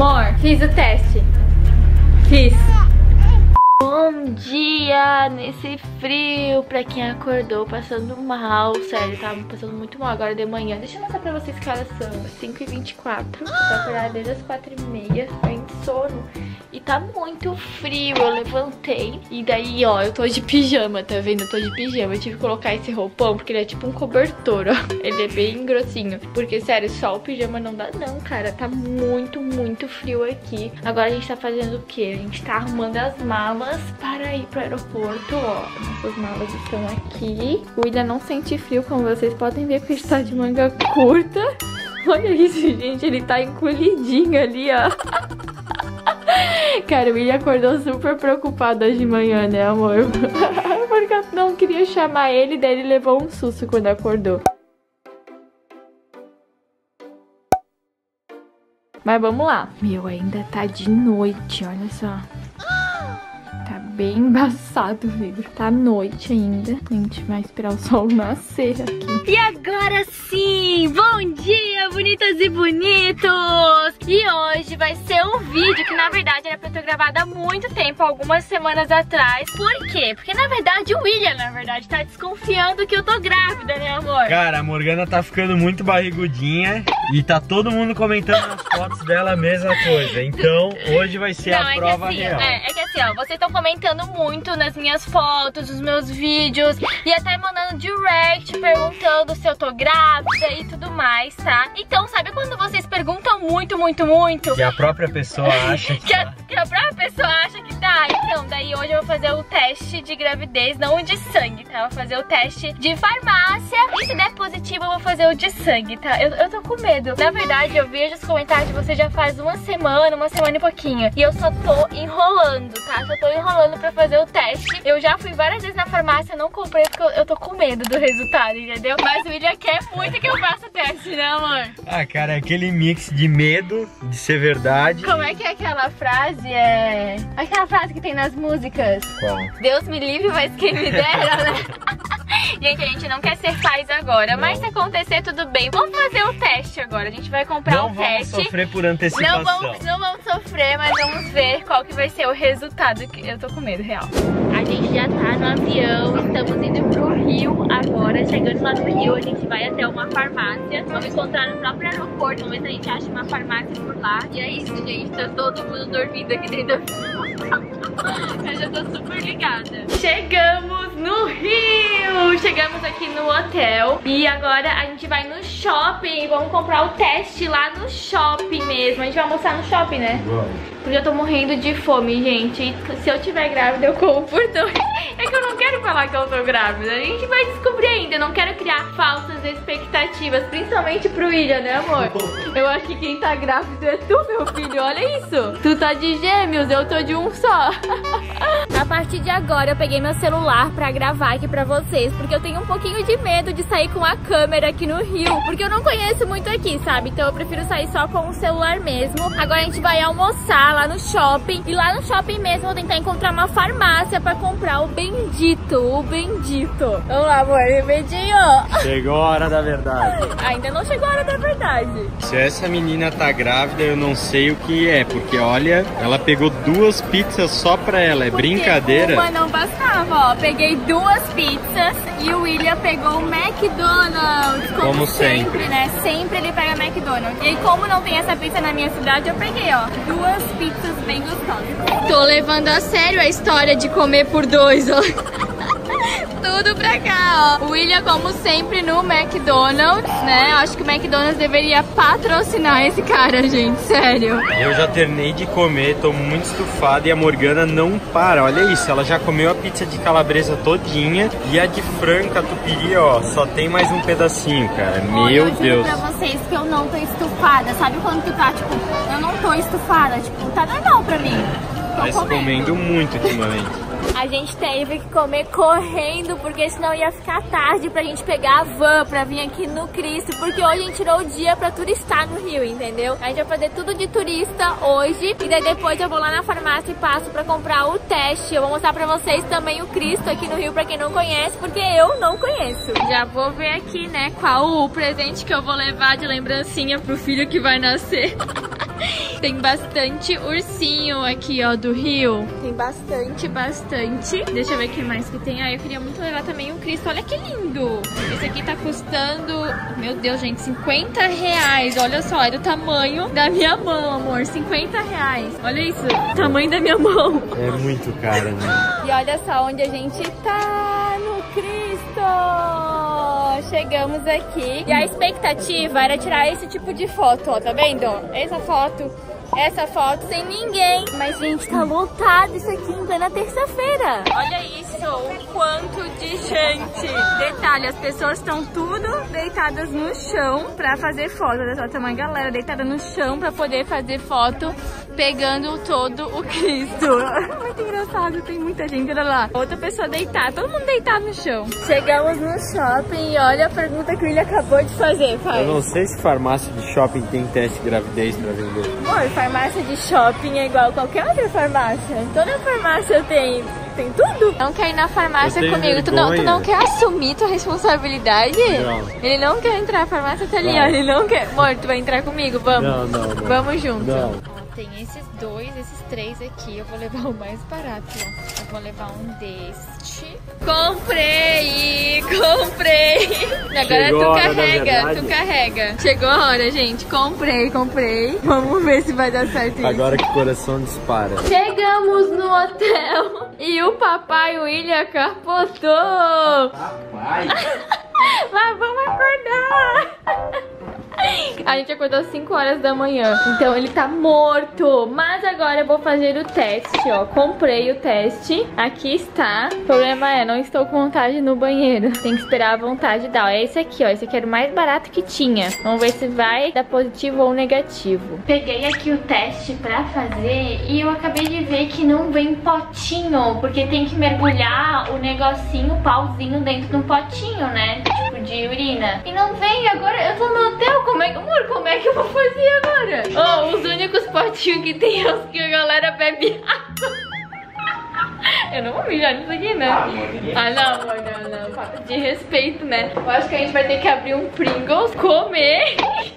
Amor, fiz o teste. Fiz. Bom dia nesse frio, pra quem acordou passando mal, sério, tava passando muito mal agora de manhã. Deixa eu mostrar pra vocês que horas são, 5h24, tô acordada desde as 4h30, tô em sono e tá muito frio. Eu levantei e daí, ó, eu tô de pijama, tá vendo? Eu tô de pijama, eu tive que colocar esse roupão porque ele é tipo um cobertor, ó. Ele é bem grossinho, porque sério, só o pijama não dá não, cara, tá muito frio aqui. Agora a gente tá fazendo o quê? A gente tá arrumando as malas para ir pro aeroporto, ó. Nossas malas estão aqui. O William não sente frio, como vocês podem ver, porque ele está de manga curta. Olha isso, gente, ele tá encolhidinho ali, ó. Cara, o William acordou super preocupado hoje de manhã, né, amor? Porque eu não queria chamar ele, daí ele levou um susto quando acordou. Mas vamos lá. Meu, ainda tá de noite, olha só. Tá bem embaçado o vidro. Tá noite ainda. A gente vai esperar o sol nascer aqui. E agora sim! Bom dia, bonitas e bonitos! E hoje vai ser um vídeo que na verdade era pra eu ter gravado há muito tempo, algumas semanas atrás. Por quê? Porque na verdade o William, tá desconfiando que eu tô grávida, né, amor? Cara, a Morgana tá ficando muito barrigudinha e tá todo mundo comentando nas fotos dela a mesma coisa. Então hoje vai ser a prova real. É que assim, ó, vocês estão comentando muito nas minhas fotos, nos meus vídeos e até mandando direct perguntando se eu tô grávida e tudo mais, tá? Então, sabe quando vocês perguntam muito? Que a própria pessoa acha que tá. Que a própria pessoa acha que tá. Então, daí hoje eu vou fazer o teste de gravidez, não o de sangue, tá? Eu vou fazer o teste de farmácia e se der positivo eu vou fazer o de sangue, tá? Eu tô com medo. Na verdade, eu vejo os comentários de você já faz uma semana e pouquinho. E eu só tô enrolando, tá? Só tô enrolando pra fazer o teste. Eu já fui várias vezes na farmácia, não comprei porque eu tô com medo do resultado, entendeu? Mas o William quer muito que eu faça o teste, né, amor? Ah, cara, é aquele mix de medo de ser verdade. Como é que é aquela frase? Aquela frase que tem nas músicas. Qual? Deus me livre, mas quem me dera, né? Gente, a gente não quer ser pais agora, mas se acontecer, tudo bem. Vamos fazer o teste agora. A gente vai comprar o teste. Não vamos sofrer por antecipação. Não vamos sofrer, mas vamos ver qual que vai ser o resultado. Eu tô com medo, real. A gente já tá no avião, estamos indo pro Rio agora. Chegando lá no Rio, a gente vai até uma farmácia. Vamos encontrar no próprio aeroporto. Vamos ver se a gente acha uma farmácia por lá. E é isso, gente. Tá todo mundo dormindo aqui dentro do avião. Eu já tô super ligada. Chegamos no Rio! Chegamos aqui no hotel e agora a gente vai no shopping. Vamos comprar o teste lá no shopping mesmo. A gente vai almoçar no shopping, né? Vamos. Porque eu tô morrendo de fome, gente. E se eu tiver grávida, eu como por dois. É que eu não quero falar que eu tô grávida. A gente vai descobrir ainda. Eu não quero criar falsas expectativas, principalmente pro William, né, amor? Eu acho que quem tá grávido é tu, meu filho. Olha isso. Tu tá de gêmeos, eu tô de um só. A partir de agora, eu peguei meu celular pra gravar aqui pra vocês, porque eu tenho um pouquinho de medo de sair com a câmera aqui no Rio, porque eu não conheço muito aqui, sabe? Então eu prefiro sair só com o celular mesmo. Agora a gente vai almoçar lá no shopping, e lá no shopping mesmo eu vou tentar encontrar uma farmácia pra comprar o bendito, Vamos lá, amor, medinho. Chegou a hora da verdade. Ainda não chegou a hora da verdade. Se essa menina tá grávida, eu não sei o que é, porque olha, ela pegou 2 pizzas só pra ela, é brincadeira? Uma não bastava, ó. Peguei 2 pizzas e o William pegou o McDonald's. Como sempre, né? Sempre ele pega McDonald's. E aí, como não tem essa pizza na minha cidade, eu peguei, ó, 2 pizzas bem gostosas. Tô levando a sério a história de comer por 2, ó. Tudo pra cá, ó. O William, como sempre, no McDonald's, né? Eu acho que o McDonald's deveria patrocinar esse cara, gente, sério. Eu já terminei de comer, tô muito estufado e a Morgana não para. Olha isso, ela já comeu a pizza de calabresa todinha e a de frango catupiry, ó, só tem mais um pedacinho, cara. Meu Deus. Eu juro pra vocês que eu não tô estufada. Sabe quando tu tá, tipo, eu não tô estufada, tipo, tá normal pra mim. Tá se comendo muito ultimamente. A gente teve que comer correndo, porque senão ia ficar tarde pra gente pegar a van pra vir aqui no Cristo, porque hoje a gente tirou o dia pra turistar no Rio, entendeu? A gente vai fazer tudo de turista hoje, e daí depois eu vou lá na farmácia e passo pra comprar o teste. Eu vou mostrar pra vocês também o Cristo aqui no Rio, pra quem não conhece, porque eu não conheço. Já vou ver aqui, né, qual o presente que eu vou levar de lembrancinha pro filho que vai nascer. Tem bastante ursinho aqui, ó, do Rio. Tem bastante. Deixa eu ver o que mais que tem. Ah, eu queria muito levar também o Cristo. Olha que lindo. Esse aqui tá custando, meu Deus, gente, 50 reais. Olha só, é do tamanho da minha mão, amor. 50 reais. Olha isso, tamanho da minha mão. É muito caro, né? E olha só onde a gente tá, no Cristo. Chegamos aqui. E a expectativa era tirar esse tipo de foto, ó, tá vendo? Essa foto sem ninguém. Mas, gente, tá lotado isso aqui em plena terça-feira. Olha isso, o quanto de gente. Detalhe, as pessoas estão tudo deitadas no chão pra fazer foto. Olha só, tem uma galera deitada no chão pra poder fazer foto, pegando todo o Cristo. Muito engraçado, tem muita gente, olha lá. Outra pessoa deitada, todo mundo deitado no chão. Chegamos no shopping e olha a pergunta que o William acabou de fazer, pai. Eu não sei se farmácia de shopping tem teste de gravidez pra vender. Amor, farmácia de shopping é igual a qualquer outra farmácia. Toda farmácia tem tudo. Não quer ir na farmácia comigo? Tu não quer assumir tua responsabilidade? Não. Ele não quer entrar na farmácia, tá ali, ó. Ele não quer. Amor, tu vai entrar comigo? Vamos. Não. Vamos junto. Não. Tem esses três aqui. Eu vou levar o mais barato, ó. Eu vou levar um deste. Comprei! Agora tu carrega. Chegou a hora, gente. Comprei. Vamos ver se vai dar certo isso. Agora que o coração dispara. Chegamos no hotel e o papai William capotou. Papai? Mas vamos acordar. A gente acordou às 5 horas da manhã, então ele tá morto. Mas agora eu vou fazer o teste, ó. Comprei o teste, aqui está. O problema é, não estou com vontade no banheiro. Tem que esperar a vontade dar, ó. É esse aqui, ó. Esse aqui era o mais barato que tinha. Vamos ver se vai dar positivo ou negativo. Peguei aqui o teste pra fazer e eu acabei de ver que não vem potinho, porque tem que mergulhar o negocinho, o pauzinho dentro de um potinho, né? Tipo de urina. E não vem, agora eu tô no hotel. Como é que eu vou fazer agora? Oh, os únicos potinhos que tem é os que a galera bebe água. Eu não vou mijar nisso aqui, né? Ah, não, amor, não. Falta de respeito, né? Eu acho que a gente vai ter que abrir um Pringles, comer.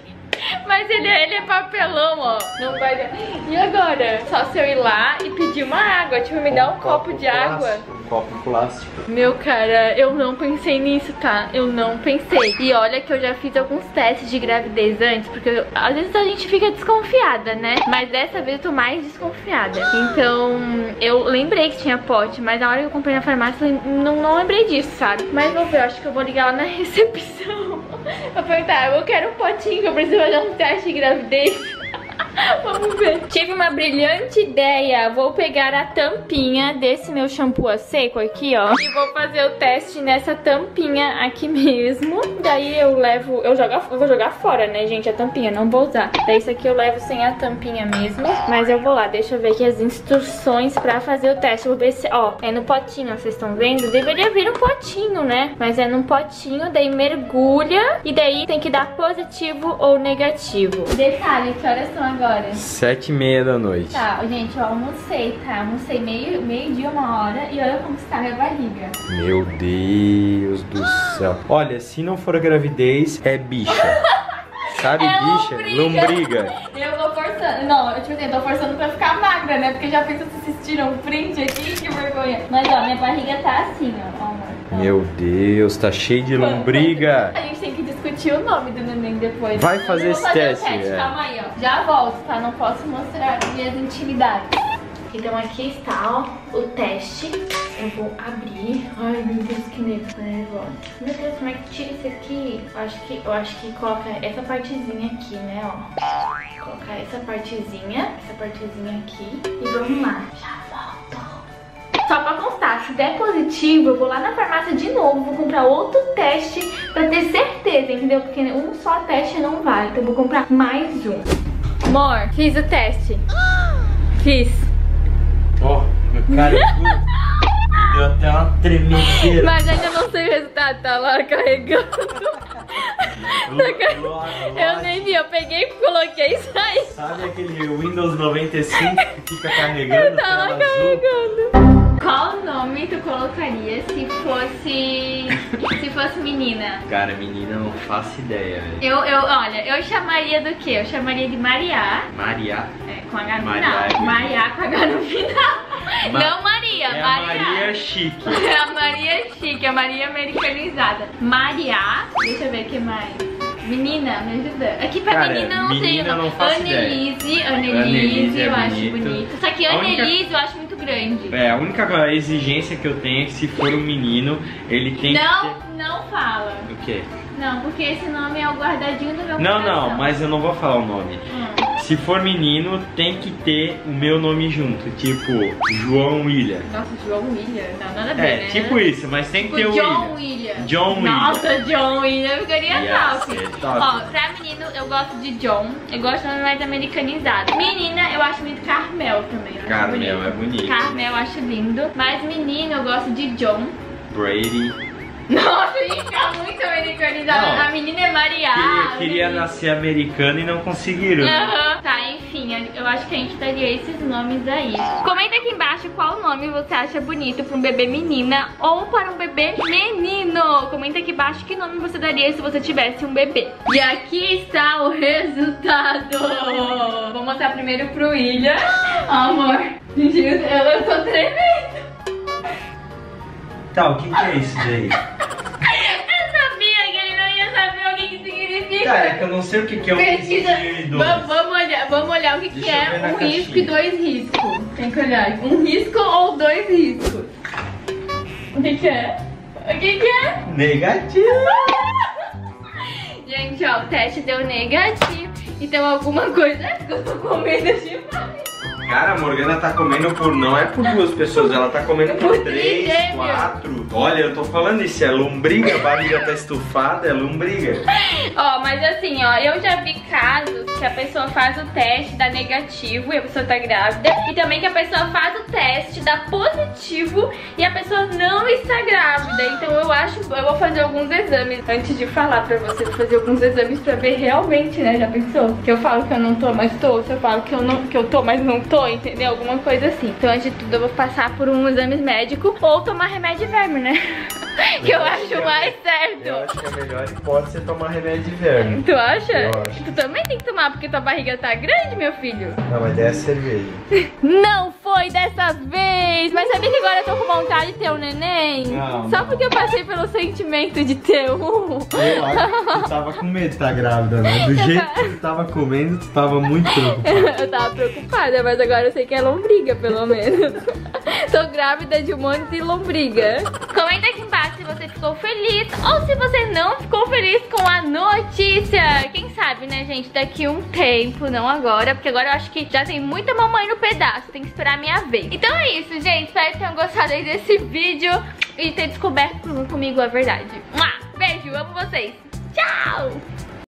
Mas ele é papelão, ó. Não vai dar. E agora? Só se eu ir lá e pedir uma água. Tipo, me dá um copo de água. Um copo plástico. Meu, cara, eu não pensei nisso, tá? Eu não pensei. E olha que eu já fiz alguns testes de gravidez antes, porque às vezes a gente fica desconfiada, né? Mas dessa vez eu tô mais desconfiada. Então, eu lembrei que tinha pote, mas na hora que eu comprei na farmácia, eu não lembrei disso, sabe? Mas vou ver, eu acho que eu vou ligar lá na recepção. Vou perguntar, eu quero um potinho que eu preciso fazer um teste de gravidez. Vamos ver. Tive uma brilhante ideia. Vou pegar a tampinha desse meu shampoo a seco aqui, ó, e vou fazer o teste nessa tampinha aqui mesmo. Daí eu levo, eu vou jogar fora, né, gente, a tampinha, não vou usar. Daí isso aqui eu levo sem a tampinha mesmo. Mas eu vou lá, deixa eu ver aqui as instruções pra fazer o teste. Vou ver se, ó, é no potinho, vocês estão vendo? Deveria vir um potinho, né? Mas é num potinho, daí mergulha e daí tem que dar positivo ou negativo. Detalhe, que horas são agora? 7h30 da noite. Tá, gente, eu almocei, tá? Almocei meio-dia, 1h, e olha como está a minha barriga. Meu Deus do céu. Olha, se não for a gravidez, é bicha. Sabe, é bicha? Lombriga. Eu tô forçando. Não, eu tô forçando pra ficar magra, né? Porque já fiz vocês assistiram um print aqui, que vergonha. Mas ó, minha barriga tá assim, ó. Meu Deus, tá cheio de lombriga. A gente tem que discutir o nome do neném depois. Vai fazer esse teste. Calma aí, ó. Já volto, tá? Não posso mostrar minhas intimidades. Então aqui está, ó, o teste. Eu vou abrir. Ai, meu Deus, que nervoso. Meu Deus, como é que tira isso aqui? Eu acho que coloca essa partezinha aqui, né, ó. Colocar essa partezinha aqui. E vamos lá. Já volto. Só pra constar, se der positivo, eu vou lá na farmácia de novo, vou comprar outro teste pra ter certeza, entendeu? Porque um só teste não vale, então eu vou comprar mais um. Amor, fiz o teste. Fiz. Ó, meu cara é duro. Deu até uma tremedeira. Mas ainda não sei o resultado, tá lá carregando. Eu nem vi, eu peguei, coloquei e saí. Sabe aquele Windows 95 que fica carregando? Tá lá carregando. Qual nome tu colocaria se fosse menina? Cara, menina eu não faço ideia, velho. Olha, eu chamaria do quê? Eu chamaria de Maria. Maria? É, com H no Maria final. Maria com H no final. Não Maria, é Maria. A Maria chique. É a Maria chique, a Maria americanizada. Maria, deixa eu ver o que mais. Menina, me ajuda. Aqui pra cara, menina não tem. Não faço Annelise é eu acho bonito. bonito. Só que Annelise eu acho muito grande. É, a única exigência que eu tenho é que se for um menino, ele tem que ter... Não fala. O quê? Não, porque esse nome é o guardadinho do meu coração. Não, mas eu não vou falar o nome. Se for menino, tem que ter o meu nome junto, tipo João William. Nossa, João William? Não, nada a ver, né? Tipo isso, mas tem que ter o John William. John William. Nossa, John William ficaria top. Top. Ó, pra menino, eu gosto de John. Eu gosto de nome mais americanizado. Menina, eu acho muito Carmel também. Carmel é bonito. Carmel eu acho lindo. Mas menino, eu gosto de John. Brady. Nossa, ia ficar muito americanizado. A menina é Maria. Queria nascer americana e não conseguiram. Tá, enfim, eu acho que a gente daria esses nomes aí. Comenta aqui embaixo qual nome você acha bonito pra um bebê menina ou para um bebê menino. Comenta aqui embaixo que nome você daria se você tivesse um bebê. E aqui está o resultado. Vou mostrar primeiro pro William. Amor, gente, eu tô tremendo. Tá, o que é isso daí? Eu sabia que ele não ia saber o que significa. Cara, é que eu não sei o que é um Pesquisa. risco e dois. Vamos olhar o que Deixa eu é ver na um risco caixinha. e dois riscos. Tem que olhar. Um risco ou dois riscos. O que é? O que é? Negativo. Gente, ó, o teste deu negativo. Então alguma coisa é que eu tô comendo demais. Cara, a Morgana tá comendo não é por 2 pessoas, ela tá comendo por 3, 4. Olha, eu tô falando isso, é lombriga, a barriga tá estufada, é lombriga. Ó, mas assim, ó, eu já vi casos que a pessoa faz o teste, dá negativo e a pessoa tá grávida. E também que a pessoa faz o teste, dá positivo e a pessoa não está grávida. Então eu vou fazer alguns exames antes de falar pra você, fazer alguns exames pra ver realmente, né, já pensou? Que eu falo que eu não tô, mas tô, se eu falo que eu tô, mas não tô, entendeu? Alguma coisa assim. Então antes de tudo eu vou passar por um exame médico ou tomar remédio de verme, né? Que eu acho mais certo. Eu acho que a melhor hipótese é tomar remédio de verme. Tu acha? Eu acho. Tu também tem que tomar porque tua barriga tá grande, meu filho. Não, mas é cerveja. Não foi dessa vez. Mas sabia que agora eu tô com vontade de ter um neném? Não. Só porque eu passei pelo sentimento de ter um. Eu acho que tu tava com medo de tá grávida, né? Do jeito que tu tava comendo, tu tava muito preocupada. Eu tava preocupada, mas agora eu sei que é lombriga, pelo menos. Tô grávida de um monte de lombriga. Comenta aqui embaixo se você ficou feliz ou se você não ficou feliz com a notícia. Quem sabe, né, gente? Daqui um tempo, não agora, porque agora eu acho que já tem muita mamãe no pedaço. Tem que esperar a minha vez. Então é isso, gente. Espero que tenham gostado aí desse vídeo e ter descoberto comigo a verdade. Beijo, amo vocês. Tchau!